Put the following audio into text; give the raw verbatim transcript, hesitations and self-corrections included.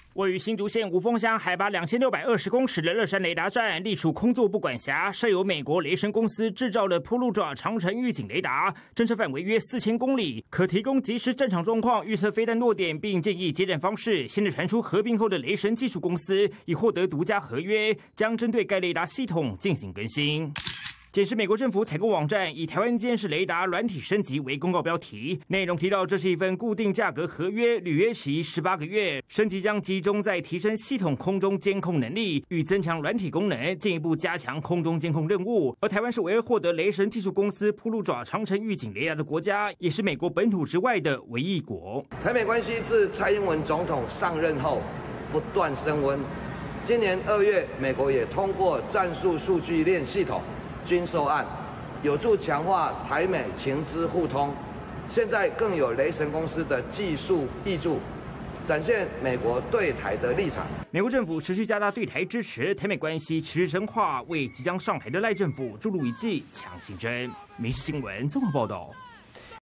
位于新竹县五峰乡海拔两千六百二十公尺的乐山雷达站，隶属空作部管辖，设有美国雷神公司制造的铺路爪长程预警雷达，侦测范围约四千公里，可提供即时战场状况、预测飞弹落点，并建议接战方式。现在传出合并后的雷神技术公司已获得独家合约，将针对该雷达系统进行更新。检视美国政府采购网站以台湾监视雷达软体升级为公告标题，内容提到这是一份固定价格合约，履约期十八个月，升级将集中在提升系统空中监控能力与增强软体功能，进一步加强空中监控任务。而台湾是唯二获得雷神技术公司铺路爪长程预警雷达的国家，也是美国本土之外的唯一国。 台美关系自蔡英文总统上任后不断升温，今年二月，美国也通过战术数据链系统军售案，有助强化台美情资互通。现在更有雷神公司的技术挹注，展现美国对台的立场。 美国政府持续加大对台支持，台美关系持续深化，为即将上台的赖政府注入一剂强心针。民事新闻综合报道。